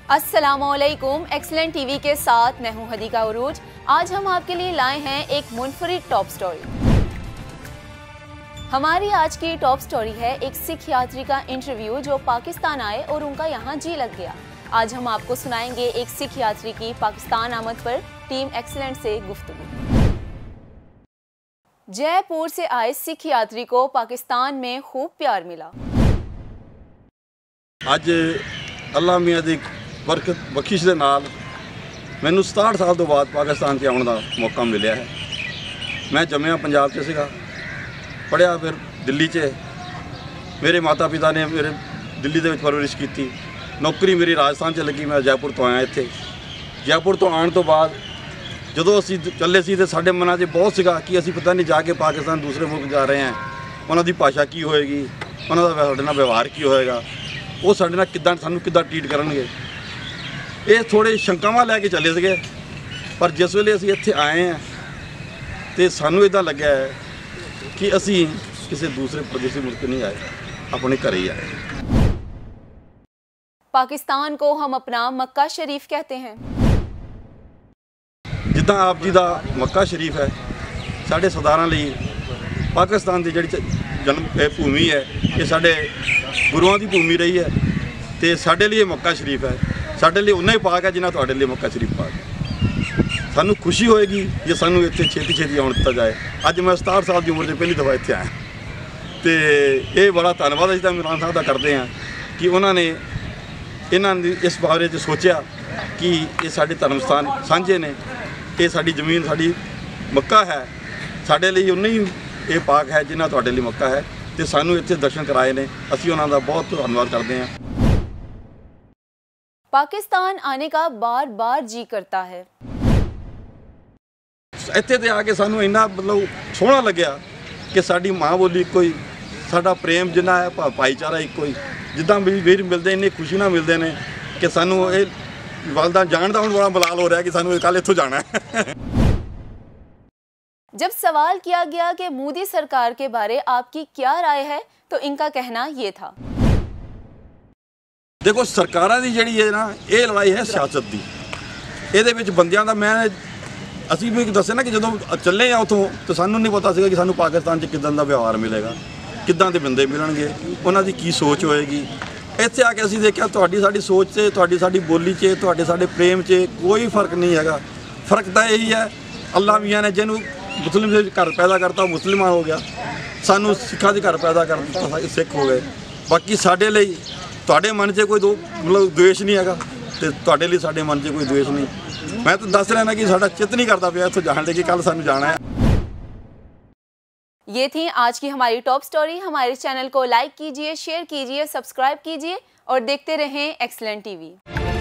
अस्सलामुअलैकुम। Excellent TV के साथ मैं हूं हदीका उरूज। आज हम आपके लिए लाए हैं एक मुनफरिद टॉप स्टोरी। हमारी आज की टॉप स्टोरी है एक सिख यात्री का इंटरव्यू जो पाकिस्तान आए और उनका यहाँ जी लग गया। आज हम आपको सुनाएंगे एक सिख यात्री की पाकिस्तान आमद पर टीम एक्सीलेंट से गुफ्तगू। जयपुर से आए सिख यात्री को पाकिस्तान में खूब प्यार मिला। ਅੱਜ ਅੱਲਾ ਮੀਆਂ ਦੀ ਬਰਕਤ ਬਖਸ਼ਿਸ਼ ਦੇ ਨਾਲ ਮੈਨੂੰ 67 ਸਾਲ ਤੋਂ ਬਾਅਦ ਪਾਕਿਸਤਾਨ 'ਚ ਆਉਣ ਦਾ ਮੌਕਾ ਮਿਲਿਆ ਹੈ। ਮੈਂ ਜੰਮਿਆ ਪੰਜਾਬ 'ਚ ਸੀਗਾ, ਪੜ੍ਹਿਆ ਫਿਰ ਦਿੱਲੀ 'ਚ। ਮੇਰੇ ਮਾਤਾ ਪਿਤਾ ਨੇ ਮੇਰੇ ਦਿੱਲੀ ਦੇ ਵਿੱਚ ਪਰਵਰਿਸ਼ ਕੀਤੀ। ਨੌਕਰੀ ਮੇਰੀ ਰਾਜਸਥਾਨ 'ਚ ਲੱਗੀ। ਮੈਂ ਜੈਪੁਰ ਤੋਂ ਆਇਆ ਇੱਥੇ। ਜੈਪੁਰ ਤੋਂ ਆਉਣ ਤੋਂ ਬਾਅਦ ਜਦੋਂ ਅਸੀਂ ਚੱਲੇ ਸੀ ਤਾਂ ਸਾਡੇ ਮਨਾਂ 'ਚ ਬਹੁਤ ਸੀਗਾ ਕਿ ਅਸੀਂ ਪਤਾ ਨਹੀਂ ਜਾ ਕੇ ਪਾਕਿਸਤਾਨ ਦੂਸਰੇ ਮੁਲਕ ਜਾ ਰਹੇ ਹਾਂ, ਉਹਨਾਂ ਦੀ ਭਾਸ਼ਾ ਕੀ ਹੋਏਗੀ, ਉਹਨਾਂ ਦਾ ਸਾਡੇ ਨਾਲ ਵਿਵਹਾਰ ਕੀ ਹੋਏਗਾ, ਉਹ ਸਾਡੇ ਨਾਲ ਕਿੱਦਾਂ ਸਾਨੂੰ ਕਿੱਦਾਂ ਟਰੀਟ ਕਰਨਗੇ। ਇਹ ਥੋੜ੍ਹੇ ਸ਼ੰਕਾਵਾਂ ਲੈ ਕੇ ਚੱਲੇ ਸੀਗੇ। ਪਰ ਜਿਸ ਵੇਲੇ ਅਸੀਂ ਇੱਥੇ ਆਏ ਹਾਂ ਤੇ ਸਾਨੂੰ ਇੱਦਾਂ ਲੱਗਿਆ ਹੈ ਕਿ ਅਸੀਂ ਕਿਸੇ ਦੂਸਰੇ ਪ੍ਰਦੇਸ਼ੀ ਮੁਲਕ ਨਹੀਂ ਆਏ, ਆਪਣੇ ਘਰ ही आए। पाकिस्तान को हम अपना मक्का शरीफ कहते हैं। ਜਿੱਦਾਂ ਆਪ ਜੀ ਦਾ ਮੱਕਾ ਸ਼ਰੀਫ ਹੈ, ਸਾਡੇ ਸਰਦਾਰਾਂ ਲਈ ਪਾਕਿਸਤਾਨ ਦੀ ਜਿਹੜੀ ਜਨਮ ਭੂਮੀ ਹੈ, ਇਹ ਸਾਡੇ ਗੁਰੂਆਂ ਦੀ ਭੂਮੀ ਰਹੀ ਹੈ ਤੇ ਸਾਡੇ ਲਈ ਇਹ ਮੱਕਾ ਸ਼ਰੀਫ ਹੈ। ਸਾਡੇ ਲਈ ਉਨਾ ਹੀ ਪਾਕ ਹੈ ਜਿੰਨਾ ਤੁਹਾਡੇ ਲਈ ਮੱਕਾ ਸ਼ਰੀਫ ਪਾਕ ਹੈ। ਸਾਨੂੰ ਖੁਸ਼ੀ ਹੋਏਗੀ ਜੇ ਸਾਨੂੰ ਇੱਥੇ ਛੇਤੀ ਆਉਣ ਦਿੱਤਾ ਜਾਏ। ਅੱਜ ਮੈਂ 67 ਸਾਲ ਦੀ ਉਮਰ 'ਚ ਪਹਿਲੀ ਦਫਾ ਇੱਥੇ ਆਇਆ ਤੇ ਇਹ ਬੜਾ ਧੰਨਵਾਦ ਅਸੀਂ ਤਾਂ ਇਮਰਾਨ ਸਾਹਿਬ ਦਾ ਕਰਦੇ ਹਾਂ ਕਿ ਉਹਨਾਂ ਨੇ ਇਹਨਾਂ ਦੀ ਇਸ ਬਾਰੇ 'ਚ ਸੋਚਿਆ ਕਿ ਇਹ ਸਾਡੇ ਧਰਮ ਸਥਾਨ ਸਾਂਝੇ ਨੇ, ਇਹ ਸਾਡੀ ਜ਼ਮੀਨ ਸਾਡੀ ਮੱਕਾ ਹੈ, ਸਾਡੇ ਲਈ ਉਨਾ ਹੀ ਇਹ ਪਾਕ ਹੈ ਜਿੰਨਾ ਤੁਹਾਡੇ ਲਈ ਮੱਕਾ ਹੈ ਤੇ ਸਾਨੂੰ ਇੱਥੇ ਦਰਸ਼ਨ ਕਰਾਏ ਨੇ। ਅਸੀਂ ਉਹਨਾਂ ਦਾ ਬਹੁਤ ਧੰਨਵਾਦ ਕਰਦੇ ਹਾਂ। पाकिस्तान आने का बार बार जी करता है। ਇੱਥੇ ਤੇ ਆ ਕੇ ਸਾਨੂੰ ਇੰਨਾ ਮਤਲਬ ਸੋਹਣਾ ਲੱਗਿਆ ਕਿ ਸਾਡੀ ਮਾਂ ਬੋਲੀ ਇੱਕੋ ਹੀ, ਸਾਡਾ ਪ੍ਰੇਮ ਜਿੰਨਾ ਹੈ, ਭਾਈਚਾਰਾ ਇੱਕੋ ਹੀ। ਜਿੱਦਾਂ ਵੀ ਵੀਰ ਮਿਲਦੇ ਇੰਨੇ ਖੁਸ਼ੀ ਨਾਲ ਮਿਲਦੇ ਨੇ ਕਿ ਸਾਨੂੰ ਇਹ ਵਾਲਦਾ ਜਾਣ ਦਾ ਹੁਣ ਬੜਾ ਮਲਾਲ ਹੋ ਰਿਹਾ ਕਿ ਸਾਨੂੰ ਕੱਲ੍ਹ ਇੱਥੋਂ ਜਾਣਾ ਹੈ। जब सवाल किया गया कि मोदी सरकार के बारे आपकी क्या राय है तो इनका कहना ये था। देखो सरकारां ਦੀ ਜਿਹੜੀ ਹੈ ਨਾ, ਇਹ ਲੜਾਈ ਹੈ ਸਿਆਸਤ ਦੀ। ਇਹਦੇ ਵਿੱਚ ਬੰਦਿਆਂ ਦਾ ਮੈਂ ਅਸੀਂ ਵੀ ਦੱਸਿਆ ਨਾ ਕਿ ਜਦੋਂ ਚੱਲੇ ਆ ਉੱਥੋਂ ਤਾਂ ਸਾਨੂੰ ਨਹੀਂ ਪਤਾ ਸੀਗਾ ਕਿ ਸਾਨੂੰ ਪਾਕਿਸਤਾਨ 'ਚ ਕਿੱਦਾਂ ਦਾ ਵਿਵਹਾਰ ਮਿਲੇਗਾ, ਕਿੱਦਾਂ ਦੇ ਬੰਦੇ ਮਿਲਣਗੇ, ਉਹਨਾਂ ਦੀ ਕੀ ਸੋਚ ਹੋਏਗੀ। ਇੱਥੇ ਆ ਕੇ ਅਸੀਂ ਦੇਖਿਆ ਤੁਹਾਡੀ ਸਾਡੀ ਸੋਚ 'ਚ, ਤੁਹਾਡੀ ਸਾਡੀ ਬੋਲੀ 'ਚ, ਤੁਹਾਡੇ ਸਾਡੇ ਪ੍ਰੇਮ 'ਚ ਕੋਈ ਫਰਕ ਨਹੀਂ ਹੈਗਾ। ਫਰਕ ਤਾਂ ਇਹੀ ਹੈ, ਅੱਲਾ ਮੀਆਂ ਨੇ ਜਿਹਨੂੰ ਮੁਸਲਿਮ ਦੇ ਘਰ ਪੈਦਾ ਕਰਤਾ ਉਹ ਮੁਸਲਮਾਨ ਹੋ ਗਿਆ, ਸਾਨੂੰ ਸਿੱਖਾਂ ਦੇ ਘਰ ਪੈਦਾ ਕਰ ਦਿੱਤਾ, ਸਿੱਖ ਹੋ ਗਏ। ਬਾਕੀ ਸਾਡੇ ਲਈ ਤੁਹਾਡੇ ਮਨ 'ਚ ਕੋਈ ਮਤਲਬ द्वेष नहीं हैगा ਤੇ ਤੁਹਾਡੇ ਲਈ ਸਾਡੇ ਮਨ 'ਚ ਕੋਈ द्वेष नहीं। मैं तो दस रहा ना कि साਡਾ चित नहीं करता पिया इत्थों जाने कि कल सानू जाना है। ये थी आज की हमारी टॉप स्टोरी। हमारे चैनल को लाइक कीजिए, शेयर कीजिए, सब्सक्राइब कीजिए और देखते रहें एक्सीलेंट टीवी।